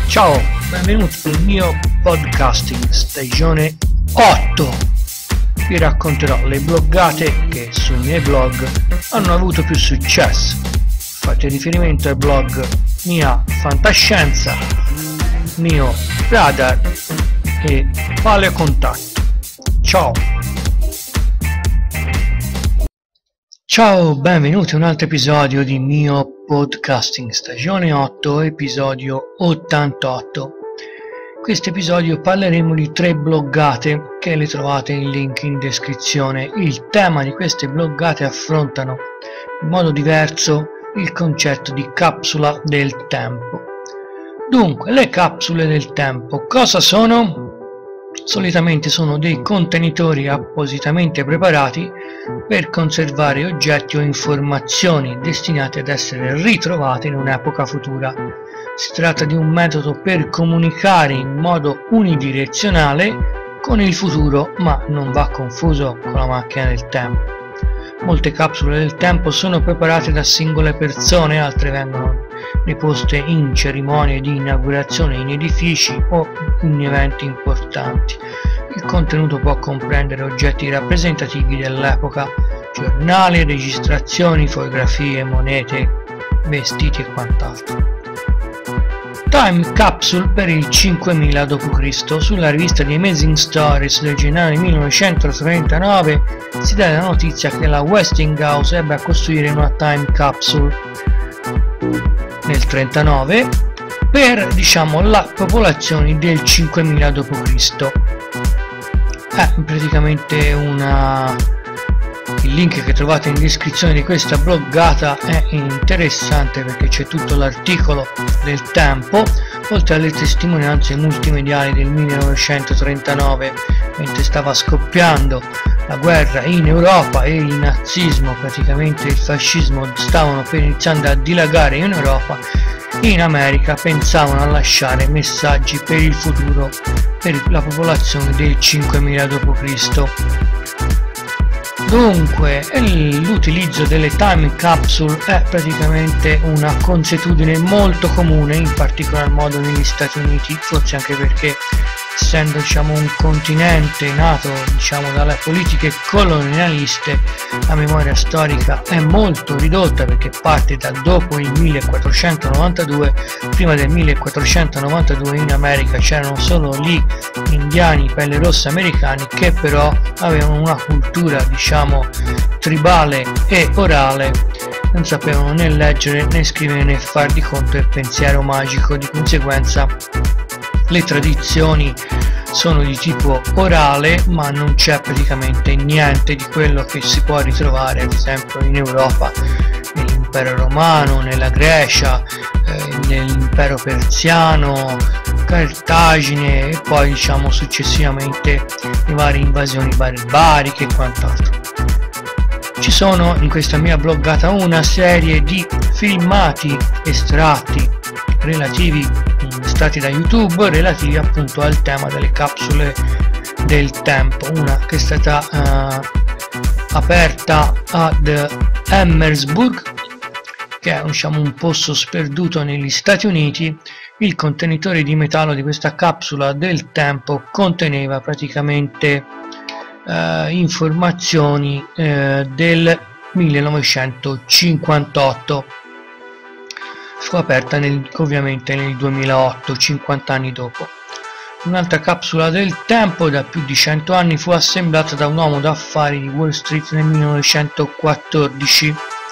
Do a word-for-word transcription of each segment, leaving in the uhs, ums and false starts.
Ciao, benvenuti nel mio podcasting stagione otto. Vi racconterò le bloggate che sui miei blog hanno avuto più successo. Fate riferimento ai blog Mia Fantascienza, Mio Radar e Paleo Contatto. Ciao! Ciao, benvenuti a un altro episodio di mio podcasting stagione otto, episodio ottantotto. In questo episodio parleremo di tre bloggate che le trovate in link in descrizione. Il tema di queste bloggate affrontano in modo diverso il concetto di capsula del tempo. Dunque, le capsule del tempo cosa sono? Solitamente sono dei contenitori appositamente preparati per conservare oggetti o informazioni destinati ad essere ritrovati in un'epoca futura. Si tratta di un metodo per comunicare in modo unidirezionale con il futuro, ma non va confuso con la macchina del tempo. Molte capsule del tempo sono preparate da singole persone, altre vengono deposte in cerimonie di inaugurazione in edifici o in eventi importanti. Il contenuto può comprendere oggetti rappresentativi dell'epoca, giornali, registrazioni, fotografie, monete, vestiti e quant'altro. Time Capsule per il cinquemila dopo Cristo. Sulla rivista di Amazing Stories del gennaio millenovecentotrentanove si dà la notizia che la Westinghouse ebbe a costruire una Time Capsule nel trentanove per, diciamo, la popolazione del cinquemila dopo Cristo. È praticamente una... Il link che trovate in descrizione di questa bloggata è interessante perché c'è tutto l'articolo del tempo, oltre alle testimonianze multimediali del millenovecentotrentanove, mentre stava scoppiando la guerra in Europa e il nazismo, praticamente il fascismo, stavano per iniziando a dilagare in Europa. In America pensavano a lasciare messaggi per il futuro per la popolazione del cinquemila dopo Cristo. Dunque, l'utilizzo delle time capsule è praticamente una consuetudine molto comune, in particolar modo negli Stati Uniti, forse anche perché essendo, diciamo, un continente nato, diciamo, dalle politiche colonialiste, la memoria storica è molto ridotta perché parte da dopo il millequattrocentonovantadue. Prima del millequattrocentonovantadue in America c'erano solo gli indiani pelle rossa americani che però avevano una cultura, diciamo, tribale e orale, non sapevano né leggere né scrivere né far di conto il pensiero magico. Di conseguenza le tradizioni sono di tipo orale, ma non c'è praticamente niente di quello che si può ritrovare ad esempio in Europa, nell'impero romano, nella Grecia, eh, nell'impero persiano, Cartagine e poi, diciamo, successivamente le varie invasioni barbariche e quant'altro. Ci sono in questa mia bloggata una serie di filmati estratti relativi stati da YouTube relativi appunto al tema delle capsule del tempo. Una che è stata uh, aperta ad Emmersburg, che è, diciamo, un posto sperduto negli Stati Uniti. Il contenitore di metallo di questa capsula del tempo conteneva praticamente uh, informazioni uh, del millenovecentocinquantotto. Fu aperta nel, ovviamente nel duemilaotto, cinquanta anni dopo. Un'altra capsula del tempo da più di cento anni fu assemblata da un uomo d'affari di Wall Street nel millenovecentoquattordici.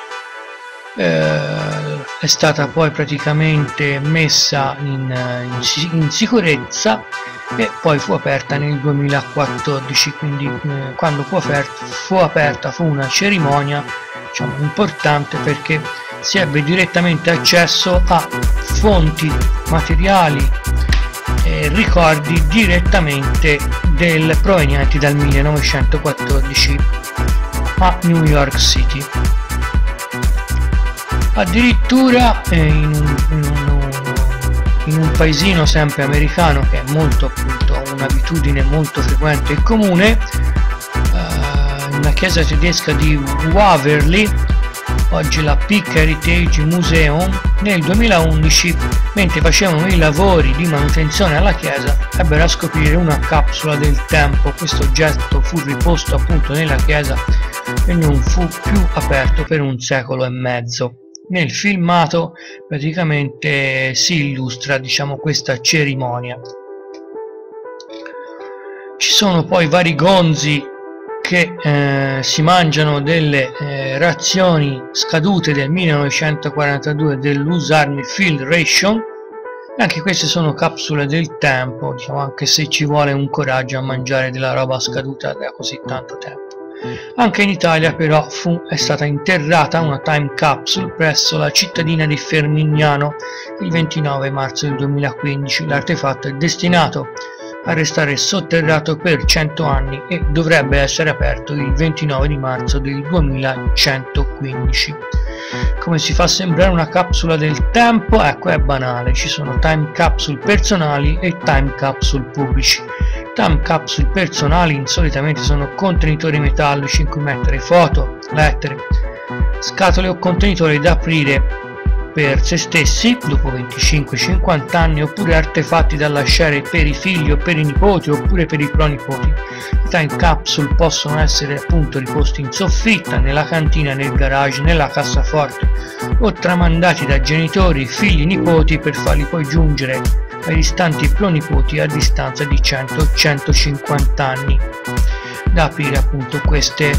Eh, è stata poi praticamente messa in, in, in sicurezza e poi fu aperta nel duemilaquattordici, quindi eh, quando fu aperta, fu aperta fu una cerimonia, diciamo, importante perché si ebbe direttamente accesso a fonti, materiali e ricordi direttamente del, provenienti dal millenovecentoquattordici a New York City. Addirittura eh, in, in, un, in un paesino sempre americano che è molto, appunto, un'abitudine molto frequente e comune, eh, nella chiesa tedesca di Waverly, oggi la Peak Heritage Museum, nel duemilaundici, mentre facevano i lavori di manutenzione alla chiesa, ebbero a scoprire una capsula del tempo. Questo oggetto fu riposto appunto nella chiesa e non fu più aperto per un secolo e mezzo. Nel filmato praticamente si illustra, diciamo, questa cerimonia. Ci sono poi vari gonzi che eh, si mangiano delle eh, razioni scadute del millenovecentoquarantadue dell'U S Army Field Ration. Anche queste sono capsule del tempo, diciamo, anche se ci vuole un coraggio a mangiare della roba scaduta da così tanto tempo. Anche in Italia però fu, è stata interrata una time capsule presso la cittadina di Fermignano il ventinove marzo del duemilaquindici. L'artefatto è destinato a restare sotterrato per cento anni e dovrebbe essere aperto il ventinove di marzo del duemilacentoquindici. Come si fa a sembrare una capsula del tempo? Ecco, è banale, ci sono time capsule personali e time capsule pubblici. Time capsule personali insolitamente sono contenitori metallici in cui mettere foto, lettere, scatole o contenitori da aprire per se stessi dopo venticinque cinquanta anni, oppure artefatti da lasciare per i figli o per i nipoti oppure per i pronipoti. I time capsule possono essere appunto riposti in soffitta, nella cantina, nel garage, nella cassaforte o tramandati da genitori, figli, nipoti per farli poi giungere ai distanti pronipoti a distanza di cento centocinquanta anni da aprire appunto queste,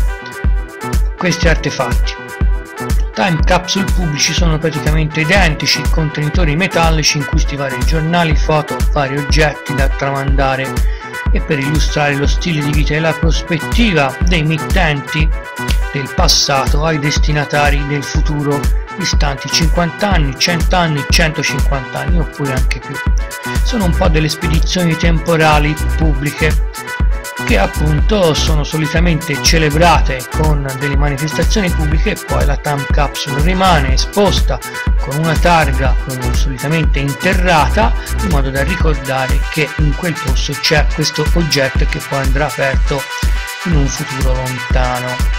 questi artefatti. Time capsule pubblici sono praticamente identici, contenitori metallici in cui stivare giornali, foto, vari oggetti da tramandare e per illustrare lo stile di vita e la prospettiva dei mittenti del passato ai destinatari del futuro distanti cinquanta anni, cento anni, centocinquanta anni oppure anche più. Sono un po' delle spedizioni temporali pubbliche che appunto sono solitamente celebrate con delle manifestazioni pubbliche e poi la time capsule rimane esposta con una targa solitamente interrata in modo da ricordare che in quel posto c'è questo oggetto che poi andrà aperto in un futuro lontano.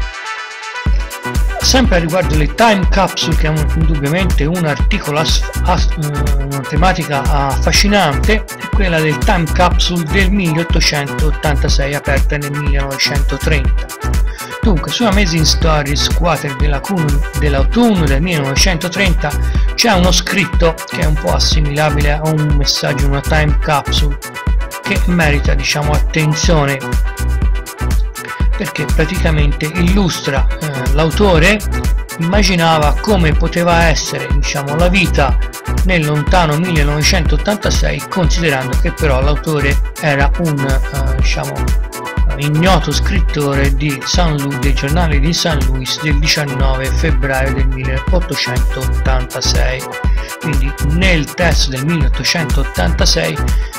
Sempre riguardo le time capsule, che è indubbiamente un articolo, una tematica affascinante, è quella del time capsule del milleottocentottantasei aperta nel millenovecentotrenta. Dunque, su Amazing Stories Squatter dell'autunno del millenovecentotrenta c'è uno scritto che è un po' assimilabile a un messaggio, una time capsule, che merita, diciamo, attenzione, perché praticamente illustra eh, l'autore immaginava come poteva essere, diciamo, la vita nel lontano millenovecentottantasei, considerando che però l'autore era un eh, diciamo ignoto scrittore di San Lu- dei giornali di San Luis del diciannove febbraio del milleottocentottantasei. Quindi nel testo del milleottocentottantasei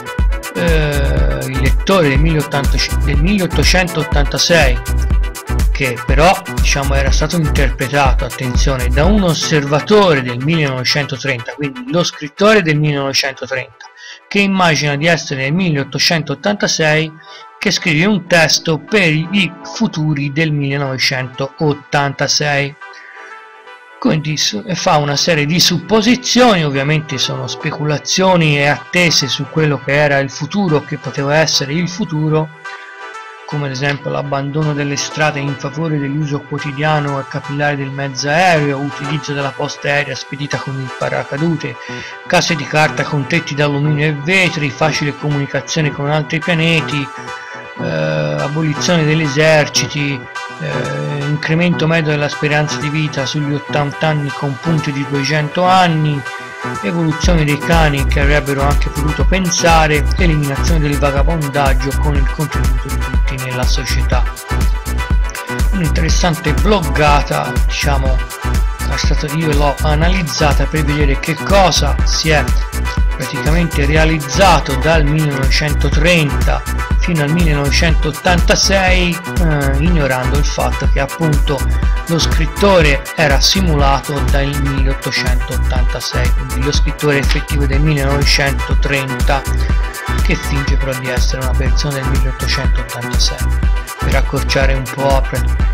eh, il lettore del, del milleottocentottantasei, che però, diciamo, era stato interpretato, attenzione, da un osservatore del millenovecentotrenta, quindi lo scrittore del millenovecentotrenta, che immagina di essere nel milleottocentottantasei, che scrive un testo per i futuri del millenovecentottantasei. Quindi fa una serie di supposizioni, ovviamente sono speculazioni e attese su quello che era il futuro, che poteva essere il futuro, come ad esempio l'abbandono delle strade in favore dell'uso quotidiano e capillare del mezzo aereo, utilizzo della posta aerea spedita con il paracadute, case di carta con tetti d'alluminio e vetri, facile comunicazione con altri pianeti, eh, abolizione degli eserciti, eh, incremento medio della speranza di vita sugli ottanta anni con punti di duecento anni, evoluzione dei cani che avrebbero anche potuto pensare, eliminazione del vagabondaggio con il contributo di tutti nella società. Un'interessante bloggata, diciamo, è stato, io l'ho analizzata per vedere che cosa si è praticamente realizzato dal millenovecentotrenta fino al millenovecentottantasei, eh, ignorando il fatto che appunto lo scrittore era simulato dal milleottocentottantasei, quindi lo scrittore effettivo del millenovecentotrenta, che finge però di essere una persona del milleottocentottantasei, per accorciare un po'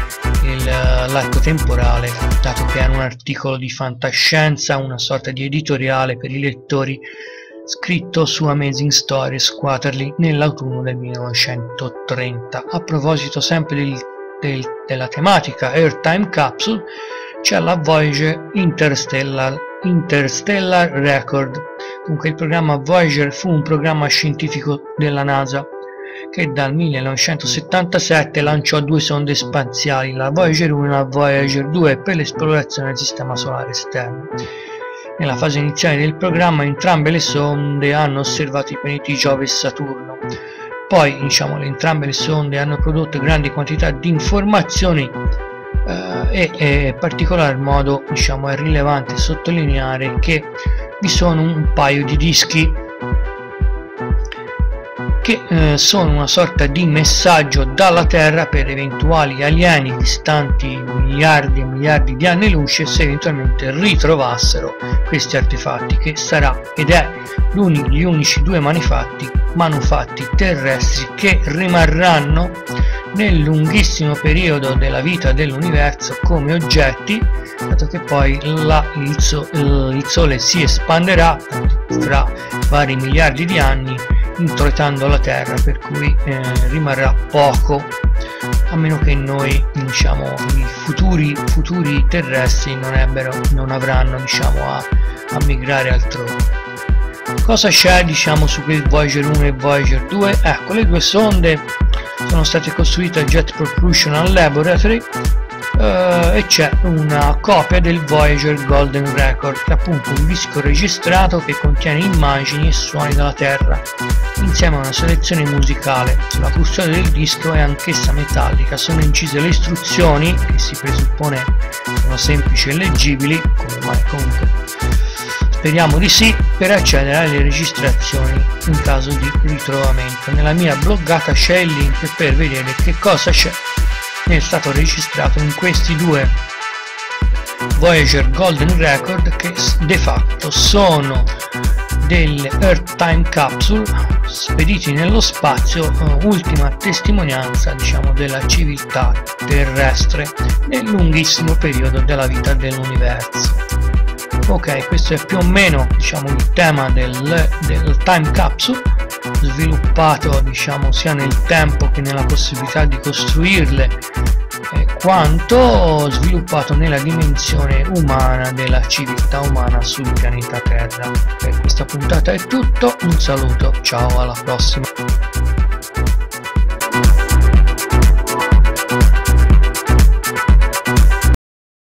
l'arco temporale, dato che era un articolo di fantascienza, una sorta di editoriale per i lettori scritto su Amazing Stories Quarterly nell'autunno del millenovecentotrenta. A proposito sempre del, del, della tematica Earth Time Capsule, c'è la Voyager Interstellar, Interstellar Record. Dunque il programma Voyager fu un programma scientifico della NASA che dal millenovecentosettantasette lanciò due sonde spaziali, la Voyager uno e la Voyager due, per l'esplorazione del sistema solare esterno. Nella fase iniziale del programma entrambe le sonde hanno osservato i pianeti Giove e Saturno. Poi, diciamo, le, entrambe le sonde hanno prodotto grandi quantità di informazioni eh, e, e in particolar modo, diciamo, è rilevante sottolineare che vi sono un paio di dischi che eh, sono una sorta di messaggio dalla Terra per eventuali alieni distanti miliardi e miliardi di anni luce, se eventualmente ritrovassero questi artefatti, che sarà ed è gli unici due manufatti, manufatti terrestri che rimarranno nel lunghissimo periodo della vita dell'universo come oggetti, dato che poi la, il, so, il Sole si espanderà fra vari miliardi di anni introitando la Terra, per cui eh, rimarrà poco, a meno che noi, diciamo, i futuri, futuri terrestri non, ebbero, non avranno, diciamo, a, a migrare altrove. Cosa c'è, diciamo, su quel Voyager uno e Voyager due? Ecco, le due sonde sono state costruite al Jet Propulsion Laboratory Uh, e c'è una copia del Voyager Golden Record, che è appunto un disco registrato che contiene immagini e suoni dalla Terra, insieme a una selezione musicale. Sulla custodia del disco è anch'essa metallica, sono incise le istruzioni, che si presuppone sono semplici e leggibili, come mai comunque speriamo di sì, per accedere alle registrazioni in caso di ritrovamento. Nella mia bloggata c'è il link per vedere che cosa c'è è stato registrato in questi due Voyager Golden Record, che de facto sono delle Earth Time Capsule spediti nello spazio, uh, ultima testimonianza, diciamo, della civiltà terrestre nel lunghissimo periodo della vita dell'universo. Ok, questo è più o meno, diciamo, il tema del, del Time Capsule, sviluppato, diciamo, sia nel tempo che nella possibilità di costruirle, eh, quanto sviluppato nella dimensione umana della civiltà umana sul pianeta Terra. Per questa puntata è tutto, un saluto, ciao, alla prossima.